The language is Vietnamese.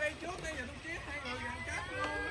trước đi, giờ tôi chết hai người gần chết luôn.